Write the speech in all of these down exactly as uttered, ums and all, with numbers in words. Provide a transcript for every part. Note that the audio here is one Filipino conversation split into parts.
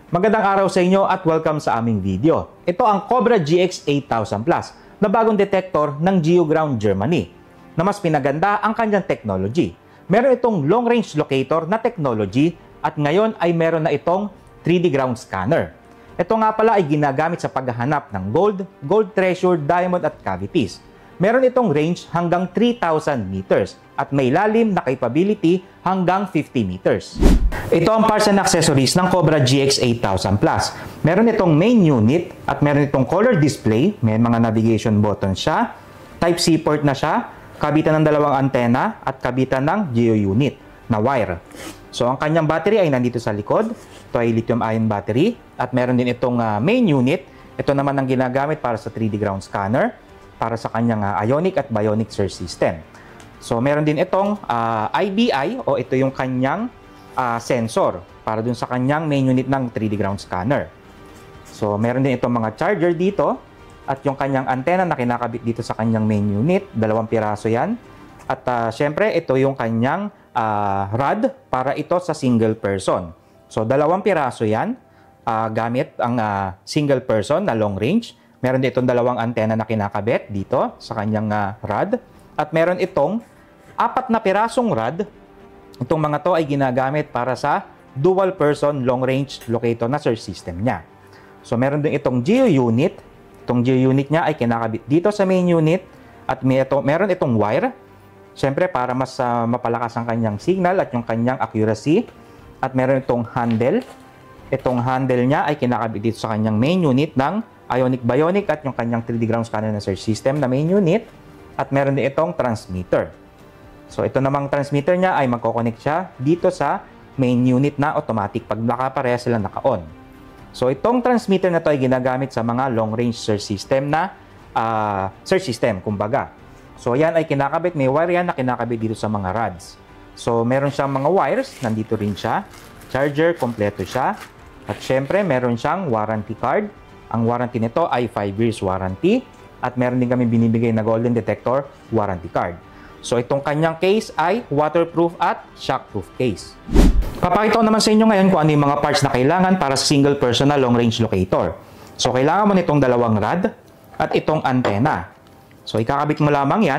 Magandang araw sa inyo at welcome sa aming video. Ito ang Cobra G X eight thousand Plus na bagong detector ng GeoGround Germany na mas pinaganda ang kanyang technology. Meron itong long-range locator na technology at ngayon ay meron na itong three D ground scanner. Ito nga pala ay ginagamit sa paghahanap ng gold, gold treasure, diamond at cavities. Meron itong range hanggang three thousand meters at may lalim na capability hanggang fifty meters. Ito ang parts and accessories ng Cobra G X eight thousand Plus. Meron itong main unit at meron itong color display. May mga navigation button siya. Type C port na siya. Kabitan ng dalawang antena at kabitan ng geo unit na wire. So ang kanyang battery ay nandito sa likod. Ito ay lithium-ion battery. At meron din itong uh, main unit. Ito naman ang ginagamit para sa three D ground scanner, para sa kanyang uh, ionic at bionic search system. So meron din itong uh, I B I o ito yung kanyang uh, sensor para dun sa kanyang main unit ng three D ground scanner. So meron din itong mga charger dito at yung kanyang antenna na kinakabit dito sa kanyang main unit, dalawang piraso yan. At uh, syempre ito yung kanyang uh, rod para ito sa single person. So dalawang piraso yan uh, gamit ang uh, single person na long range. Meron din itong dalawang antena na kinakabit dito sa kanyang uh, rod. At meron itong apat na pirasong rod. Itong mga to ay ginagamit para sa dual person long range locator na search system niya. So meron din itong geo unit. Itong geo unit niya ay kinakabit dito sa main unit. At may ito, meron itong wire. Siyempre para mas uh, mapalakas ang kanyang signal at yung kanyang accuracy. At meron itong handle. Itong handle niya ay kinakabit dito sa kanyang main unit ng ionic bionic at yung kanyang three D ground scanner na search system na main unit. At meron din itong transmitter. So ito namang transmitter niya ay magkoconnect siya dito sa main unit na automatic pag nakapareha sila naka-on. So itong transmitter na to ay ginagamit sa mga long range search system na uh, search system kumbaga. So yan ay kinakabit, may wire yan na kinakabit dito sa mga rods. So meron siyang mga wires, nandito rin siya. Charger, kompleto siya. At syempre meron siyang warranty card. Ang warranty nito ay five years warranty. At meron din kami binibigay na golden detector warranty card. So itong kanyang case ay waterproof at shockproof case. Papakita ko naman sa inyo ngayon kung ano yung mga parts na kailangan para sa single person na long range locator. So kailangan mo nitong dalawang rod at itong antena. So ikakabit mo lamang yan.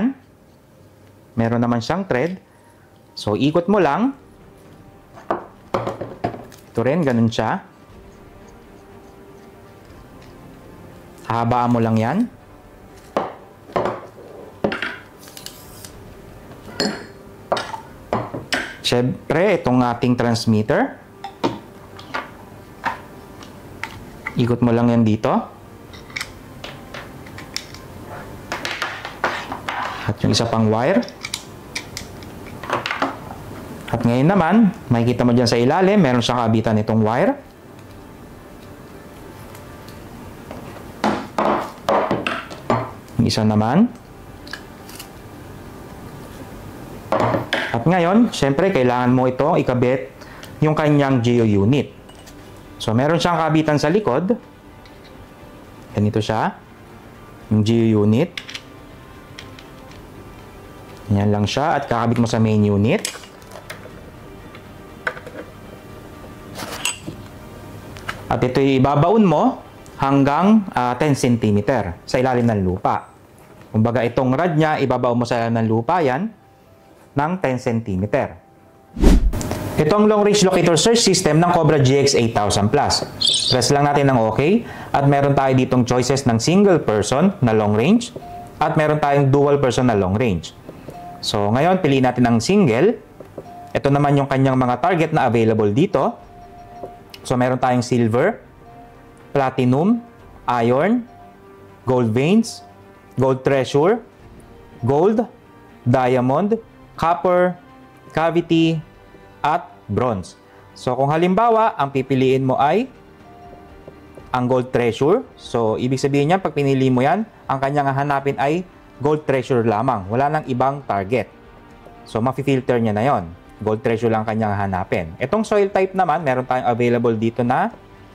Meron naman siyang thread. So ikot mo lang. Ito rin, ganun siya. Hahabaan mo lang yan. Siyempre, itong ating transmitter. Ikot mo lang yan dito. At yung isa pang wire. At ngayon naman, makikita mo dyan sa ilalim, meron siyang kabitan itong wire. Yung isa naman. At ngayon, syempre, kailangan mo ito ikabit yung kanyang geo unit. So, meron siyang kabitan sa likod. Ganito siya. Yung geo unit. Yan lang siya. At kakabit mo sa main unit. At ito ibabaon mo hanggang uh, ten centimeter sa ilalim ng lupa. Kumbaga, itong rod niya, ibabaon mo sa ilalim ng lupa yan ng ten centimeter. Ito ang long range locator search system ng Cobra G X eight thousand Plus. Press lang natin ng OK at meron tayo ditong choices ng single person na long range at meron tayong dual person na long range. So ngayon piliin natin ang single. Ito naman yung kanyang mga target na available dito. So meron tayong silver, platinum, iron, gold veins, gold treasure, gold, diamond, copper, cavity, at bronze. So, kung halimbawa, ang pipiliin mo ay ang gold treasure. So, ibig sabihin niya, pag pinili mo yan, ang kanyang hahanapin ay gold treasure lamang. Wala nang ibang target. So, mafi-filter niya na yon. Gold treasure lang kanyang hahanapin. Itong soil type naman, meron tayong available dito na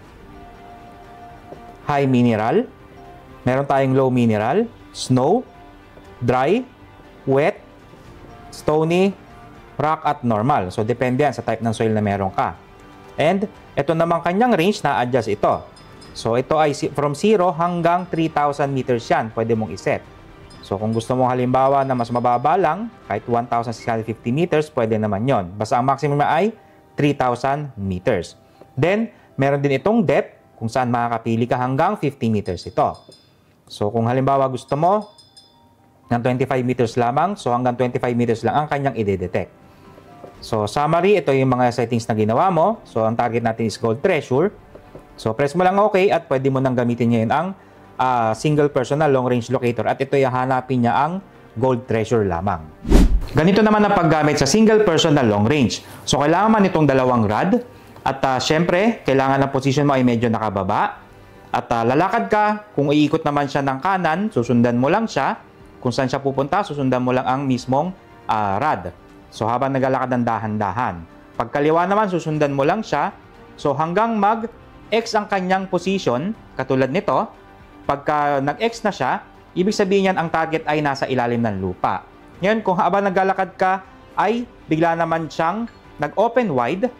high mineral. Meron tayong low mineral, snow, dry, wet, stony, rock at normal. So, depende yan sa type ng soil na meron ka. And ito naman kanyang range, na-adjust ito. So ito ay from zero hanggang three thousand meters yan, pwede mong iset. So kung gusto mo halimbawa na mas mababa lang, kahit one thousand six hundred fifty meters, pwede naman yon. Basta ang maximum ay three thousand meters. Then, meron din itong depth, kung saan makakapili ka hanggang fifty meters ito. So kung halimbawa gusto mo ng twenty-five meters lamang, so hanggang twenty-five meters lang ang kanyang i-detect. So summary, ito yung mga settings na ginawa mo. So ang target natin is Gold Treasure. So press mo lang OK at pwede mo nang gamitin ngayon ang uh, single personal long range locator at ito yung hanapin niya ang Gold Treasure lamang. Ganito naman ang paggamit sa single personal long range. So kailangan man itong dalawang rod at uh, syempre kailangan ang position mo ay medyo nakababa at uh, lalakad ka, kung iikot naman siya ng kanan, susundan mo lang siya. Kung saan siya pupunta, susundan mo lang ang mismong uh, rod. So habang naglalakad ng dahan-dahan. Pagkaliwa naman, susundan mo lang siya. So hanggang mag-X ang kanyang position, katulad nito, pagka nag-X na siya, ibig sabihin yan ang target ay nasa ilalim ng lupa. Ngayon, kung habang naglalakad ka, ay bigla naman siyang nag-open wide.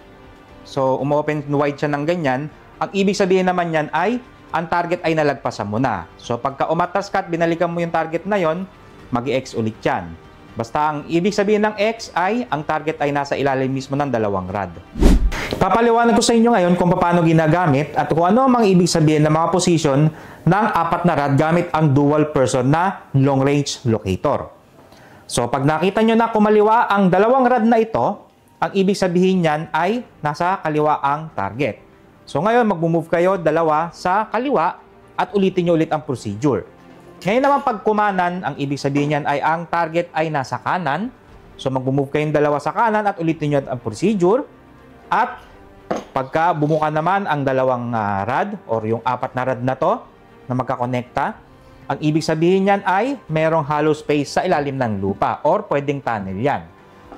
So umu-open wide siya ng ganyan. Ang ibig sabihin naman yan ay ang target ay nalagpasan mo na. So pagka umatas ka at binalikan mo yung target na yon, mag-X ulit yan. Basta ang ibig sabihin ng X ay ang target ay nasa ilalim mismo ng dalawang rod. Papaliwanag ko sa inyo ngayon kung paano ginagamit at kung ano ang ibig sabihin ng mga position ng apat na rod gamit ang dual person na long range locator. So pag nakita nyo na kumaliwa ang dalawang rod na ito, ang ibig sabihin niyan ay nasa kaliwa ang target. So ngayon mag-move kayo dalawa sa kaliwa at ulitin nyo ulit ang procedure. Ngayon naman pag kumanan, ang ibig sabihin niyan ay ang target ay nasa kanan. So mag-move kayong dalawa sa kanan at ulitin nyo ang procedure. At pagka bumuka naman ang dalawang uh, rod or yung apat na rod na to na magkakonekta, ang ibig sabihin niyan ay merong hollow space sa ilalim ng lupa or pwedeng tunnel yan.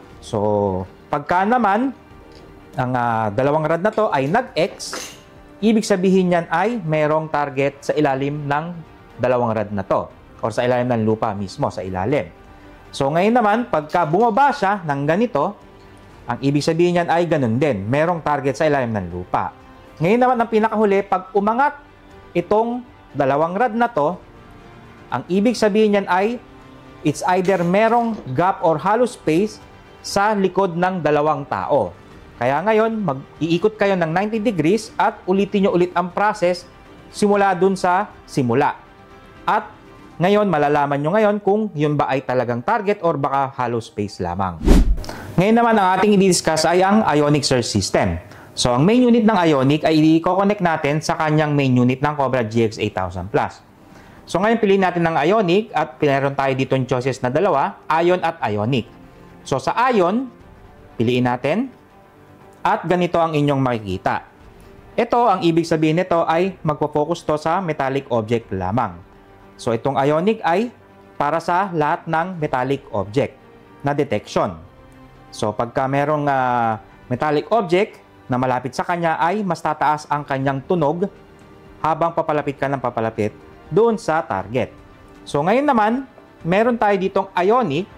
So pagka naman ang uh, dalawang rod na to ay nag-X, ibig sabihin niyan ay merong target sa ilalim ng dalawang rod na to or sa ilalim ng lupa mismo, sa ilalim. So ngayon naman, pagka bumaba siya ng ganito, ang ibig sabihin niyan ay ganun din. Merong target sa ilalim ng lupa. Ngayon naman, ang pinakahuli, pag umangat itong dalawang rod na to, ang ibig sabihin niyan ay it's either merong gap or hollow space sa likod ng dalawang tao. Kaya ngayon, mag-iikot kayo ng ninety degrees at ulitin nyo ulit ang process simula dun sa simula. At ngayon, malalaman nyo ngayon kung yun ba ay talagang target or baka hollow space lamang. Ngayon naman, ang ating i-discuss ay ang Ionic Search System. So, ang main unit ng Ionic ay i-connect natin sa kanyang main unit ng Cobra G X eight thousand plus. So, ngayon piliin natin ng Ionic at pinaron tayo dito yung choices na dalawa, Ion at Ionic. So, sa Ion, piliin natin at ganito ang inyong makikita. Ito, ang ibig sabihin nito ay magpo-focus to sa metallic object lamang. So, itong Ionic ay para sa lahat ng metallic object na detection. So, pagka merong uh, metallic object na malapit sa kanya ay mas tataas ang kanyang tunog habang papalapit ka ng papalapit doon sa target. So, ngayon naman, meron tayo ditong Ionic.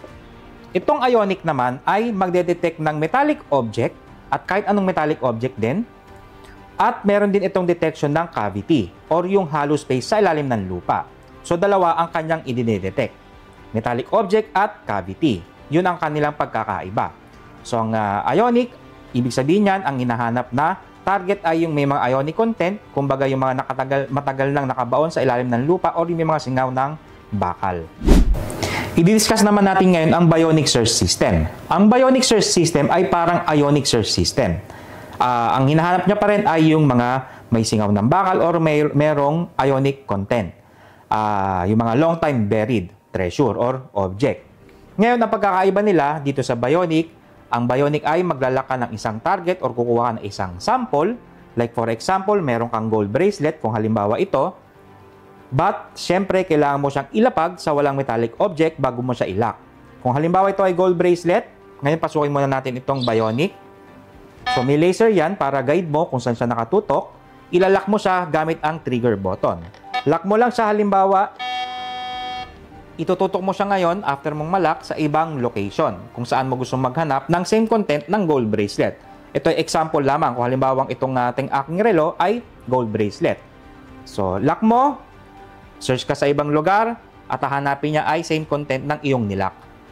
Itong Ionic naman ay magde-detect ng metallic object at kahit anong metallic object din. At meron din itong detection ng cavity or yung hollow space sa ilalim ng lupa. So, dalawa ang kanyang i-detect. Metallic object at cavity. Yun ang kanilang pagkakaiba. So, ang uh, Ionic, ibig sabihin niyan, ang hinahanap na target ay yung may mga ionic content, kumbaga yung mga nakatagal, matagal nang nakabaon sa ilalim ng lupa or yung may mga singaw ng bakal. I-discuss naman natin ngayon ang Bionic Search System. Ang Bionic Search System ay parang Ionic Search System. Uh, ang hinahanap niya pa rin ay yung mga may singaw ng bakal or may merong ionic content. Uh, yung mga long time buried treasure or object. Ngayon, ang pagkakaiba nila dito sa Bionic, ang Bionic ay maglalaka ng isang target or kukuha ng isang sample. Like for example, meron kang gold bracelet kung halimbawa ito. But, syempre, kailangan mo siyang ilapag sa walang metallic object bago mo siya ilak. Kung halimbawa ito ay gold bracelet, ngayon pasukin muna natin itong Bionic. So, may laser yan para guide mo kung saan siya nakatutok. Ilalak mo siya gamit ang trigger button. Lock mo lang siya halimbawa, itututok mo siya ngayon after mong malak sa ibang location kung saan mo gusto maghanap ng same content ng gold bracelet. ito ay example lamang. Kung halimbawa itong ating aking relo ay gold bracelet. So, lock mo, search ka sa ibang lugar, at hahanapin niya ay same content ng iyong nilock.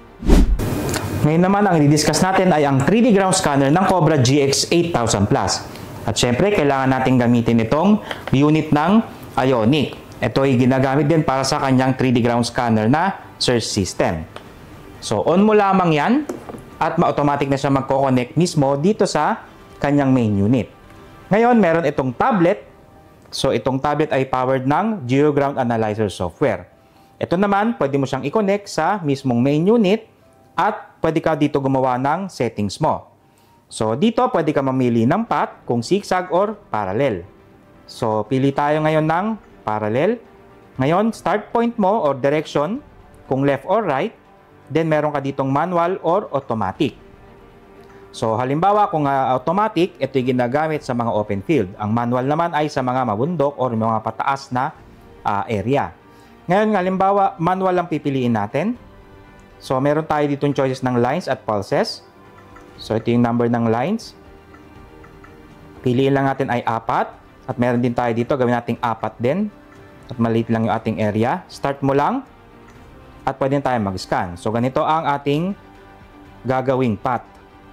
Ngayon naman, ang i-discuss natin ay ang three D ground scanner ng Cobra G X eight thousand plus. At syempre, kailangan natin gamitin itong unit ng Ionic. Ito ay ginagamit din para sa kanyang three D ground scanner na search system. So, on mo lamang yan at ma-automatic na siya magko-connect mismo dito sa kanyang main unit. Ngayon, meron itong tablet. So, itong tablet ay powered ng GeoGround Analyzer software. Ito naman, pwede mo siyang i-connect sa mismong main unit at pwede ka dito gumawa ng settings mo. So, dito pwede ka mamili ng path kung zigzag or parallel. So, pili tayo ngayon ng parallel. Ngayon, start point mo or direction kung left or right. Then, meron ka ditong manual or automatic. So, halimbawa, kung uh, automatic, ito yung ginagamit sa mga open field. Ang manual naman ay sa mga mabundok or mga pataas na uh, area. Ngayon, halimbawa, manual lang pipiliin natin. So, meron tayo ditong choices ng lines at pulses. So, ito yung number ng lines. Piliin lang natin ay apat. At meron din tayo dito, gawin nating apat din. At maliit lang yung ating area. Start mo lang. At pwede tayo mag-scan. So, ganito ang ating gagawing path.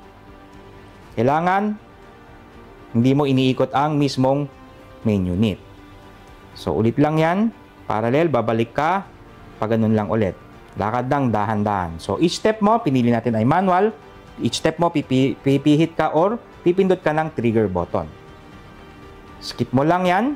Kailangan, hindi mo iniikot ang mismong main unit. So, ulit lang yan. Parallel, babalik ka. Pag ganun lang ulit. Lakad lang, dahan-dahan. So, each step mo, pinili natin ay manual. Each step mo, pipi, pipihit ka or pipindot ka ng trigger button. Skip mo lang yan.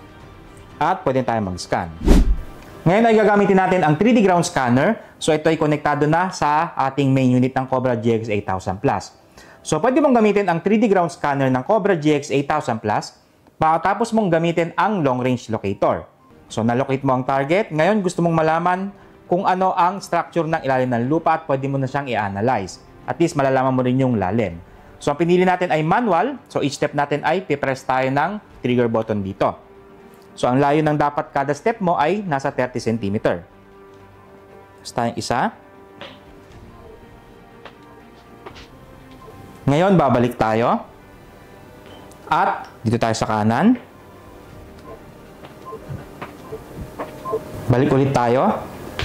At pwede tayo mag-scan. Ngayon ay gagamitin natin ang three D ground scanner. So ito ay konektado na sa ating main unit ng Cobra G X eight thousand plus. So pwede mong gamitin ang three D ground scanner ng Cobra G X eight thousand plus pagkatapos mong gamitin ang long range locator. So nalocate mo ang target. Ngayon gusto mong malaman kung ano ang structure ng ilalim ng lupa at pwede mo na siyang i-analyze. At least malalaman mo rin yung lalim. So ang pinili natin ay manual. So each step natin ay pipress tayo ng trigger button dito. So, ang layo ng dapat kada step mo ay nasa thirty centimeters. Basta yung isa. Ngayon, babalik tayo. At, dito tayo sa kanan. Balik ulit tayo.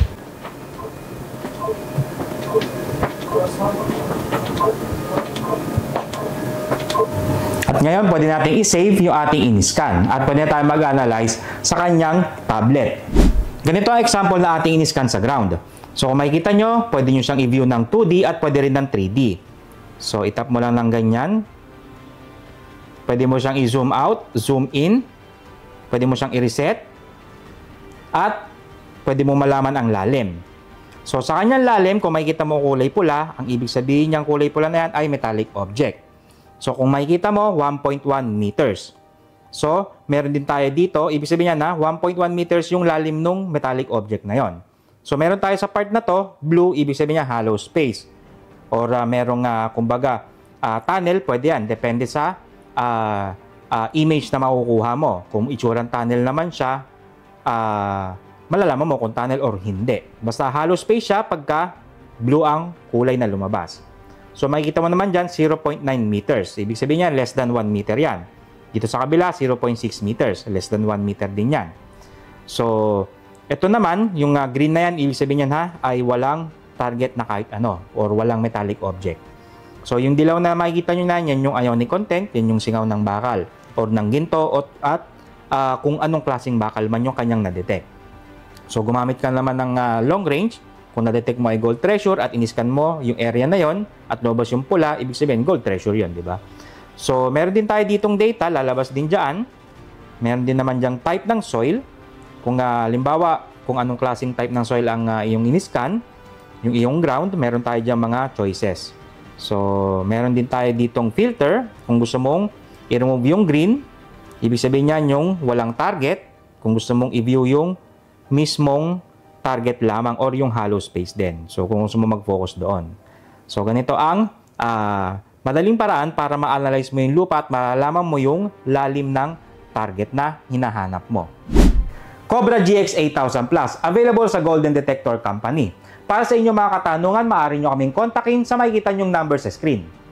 At ngayon, pwede natin i-save yung ating in-scan at pwede tayo mag-analyze sa kanyang tablet. Ganito ang example na ating in-scan sa ground. So, kung makikita nyo, pwede nyo siyang i-view ng two D at pwede rin ng three D. So, itap mo lang ng ganyan. Pwede mo siyang i-zoom out, zoom in. Pwede mo siyang i-reset. At pwede mo malaman ang lalim. So, sa kanyang lalim, kung makikita mo kulay pula, ang ibig sabihin niyang kulay pula na yan ay metallic object. So, kung makikita mo, one point one meters. So, meron din tayo dito. Ibig sabihin niya na one point one meters yung lalim ng metallic object na yon. So, meron tayo sa part na to, blue, ibig sabihin niya hollow space. Or uh, merong, uh, kumbaga, uh, tunnel, pwede yan. Depende sa uh, uh, image na makukuha mo. Kung itsurang tunnel naman siya, uh, malalaman mo kung tunnel or hindi. Basta hollow space siya pagka blue ang kulay na lumabas. So, makikita mo naman dyan, zero point nine meters. Ibig sabihin niya, less than one meter yan. Dito sa kabila, zero point six meters. Less than one meter din yan. So, ito naman, yung uh, green na yan, ibig sabihin yan ha, ay walang target na kahit ano, or walang metallic object. So, yung dilaw na makikita nyo na, yan yung ionic content, yan yung singaw ng bakal, or ng ginto, at uh, kung anong klaseng bakal man yung kanyang na-detect. So, gumamit ka naman ng uh, long range. Kung na-detect mo ay gold treasure at in-scan mo yung area na yon at lumabas yung pula, ibig sabihin gold treasure yon, di ba? So, meron din tayo ditong data, lalabas din dyan. Meron din naman dyang type ng soil. Kung uh, limbawa, kung anong klaseng type ng soil ang uh, iyong in-scan, yung iyong ground, meron tayo dyang mga choices. So, meron din tayo ditong filter. Kung gusto mong i-remove yung green, ibig sabihin niyan yung walang target. Kung gusto mong i-view yung mismong target lamang or yung hollow space din. So, kung gusto mo mag-focus doon. So, ganito ang uh, madaling paraan para ma-analyze mo yung lupa at malalaman mo yung lalim ng target na hinahanap mo. Cobra G X eight thousand plus, available sa Golden Detector Company. Para sa inyong mga katanungan, maaari nyo kaming kontakin sa makikita nyong number sa screen.